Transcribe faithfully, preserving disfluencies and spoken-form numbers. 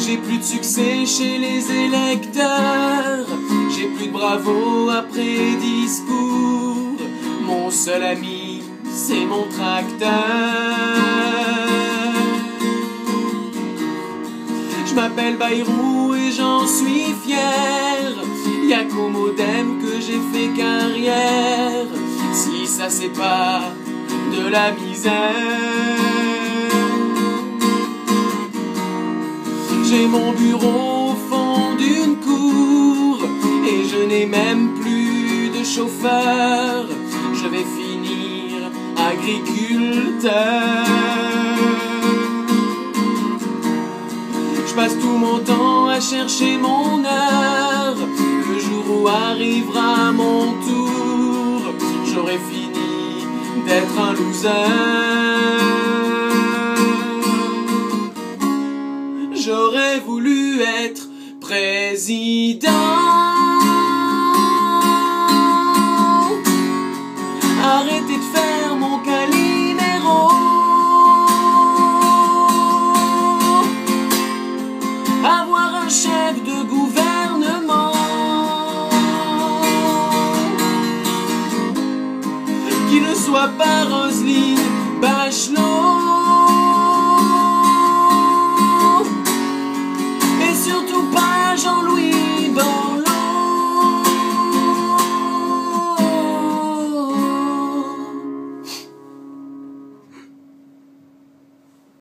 J'ai plus de succès chez les électeurs, j'ai plus de bravo après discours. Mon seul ami, c'est mon tracteur. Je m'appelle Bayrou et j'en suis fier. Y'a qu'au modem que j'ai fait carrière. Si ça c'est pas de la misère. J'ai mon bureau au fond d'une cour et je n'ai même plus de chauffeur. Je vais finir agriculteur. Je passe tout mon temps à chercher mon heure. Le jour où arrivera mon tour, j'aurai fini d'être un loser. J'aurais voulu être président. Arrêtez de faire mon Calimero. Avoir un chef de gouvernement qui ne soit pas Roselyne Bachelot.